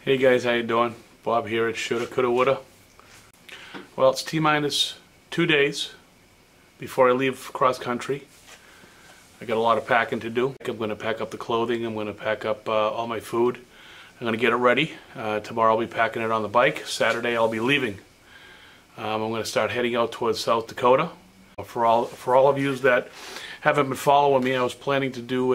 Hey guys, how you doing? Bob here at Shoulda, Coulda, Woulda. Well, it's T-minus 2 days before I leave cross country. I got a lot of packing to do. I'm going to pack up the clothing. I'm going to pack up all my food. I'm going to get it ready. Tomorrow I'll be packing it on the bike. Saturday I'll be leaving. I'm going to start heading out towards South Dakota. For all of you that haven't been following me, I was planning to do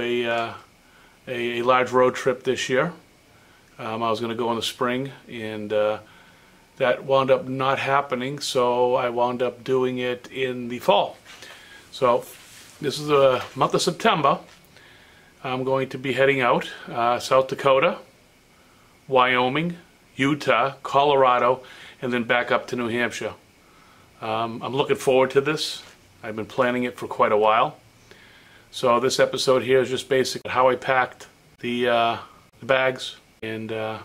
a large road trip this year. I was going to go in the spring, and that wound up not happening, so I wound up doing it in the fall. So this is the month of September. I'm going to be heading out South Dakota, Wyoming, Utah, Colorado, and then back up to New Hampshire. I'm looking forward to this. I've been planning it for quite a while. So this episode here is just basically how I packed the bags. And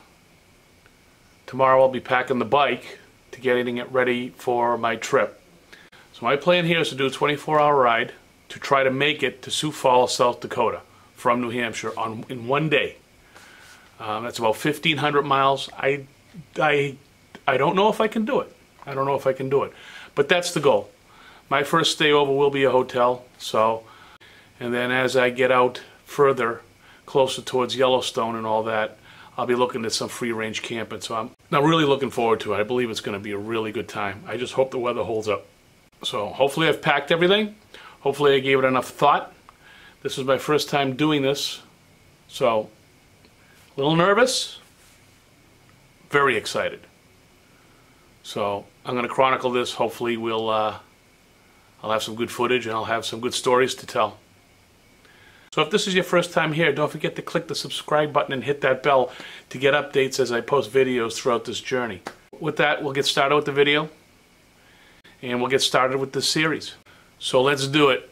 tomorrow I'll be packing the bike to getting it ready for my trip. So my plan here is to do a 24-hour ride to try to make it to Sioux Falls, South Dakota from New Hampshire in one day. That's about 1,500 miles. I don't know if I can do it. I don't know if I can do it. But that's the goal. My first stay over will be a hotel. And then as I get out further, closer towards Yellowstone and all that, I'll be looking at some free-range camping, so I'm really looking forward to it. I believe it's going to be a really good time. I just hope the weather holds up. So hopefully I've packed everything. Hopefully I gave it enough thought. This is my first time doing this, so a little nervous, very excited. So I'm going to chronicle this. Hopefully I'll have some good footage and I'll have some good stories to tell. So if this is your first time here, don't forget to click the subscribe button and hit that bell to get updates as I post videos throughout this journey. With that, we'll get started with the video, and we'll get started with this series. So let's do it.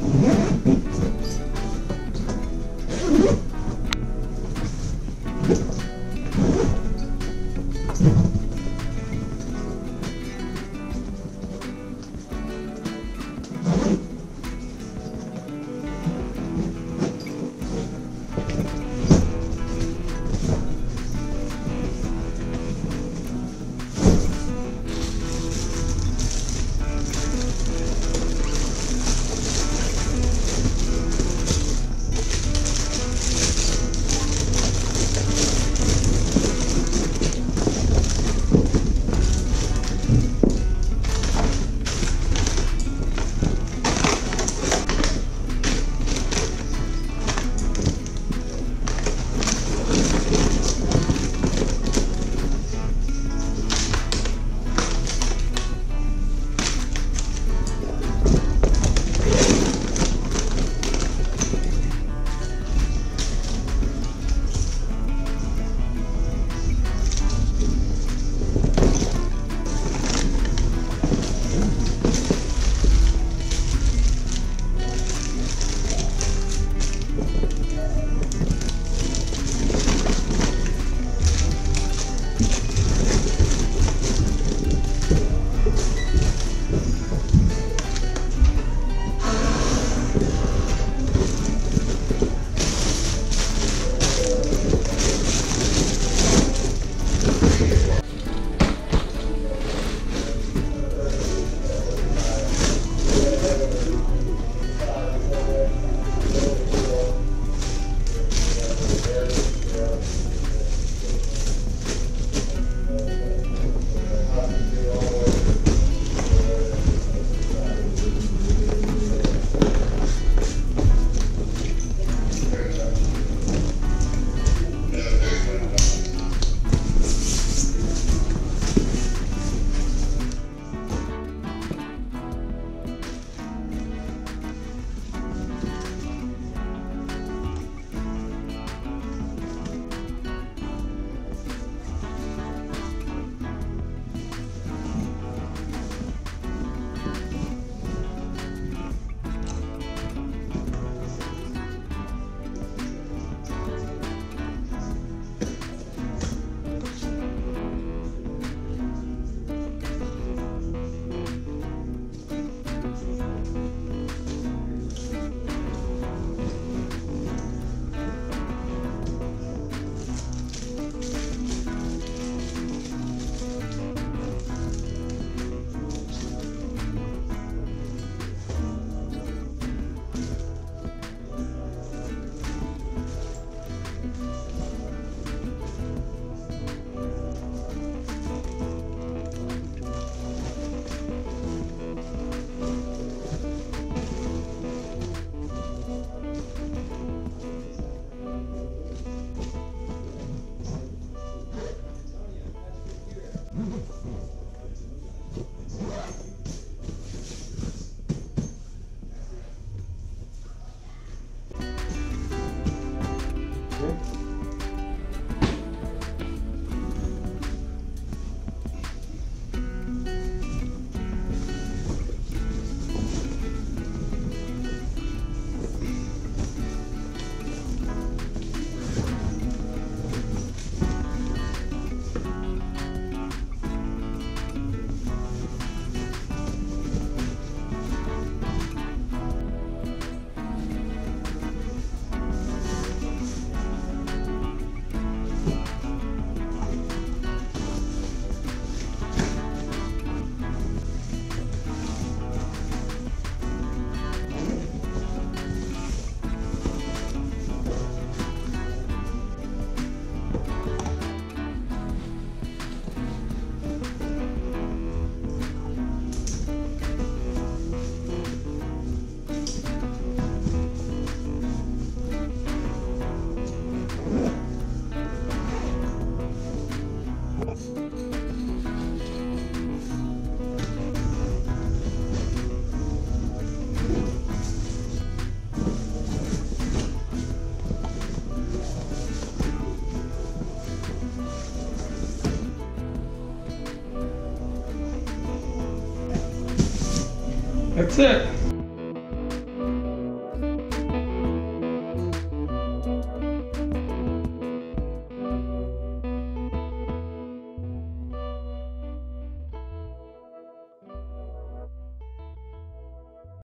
That's it.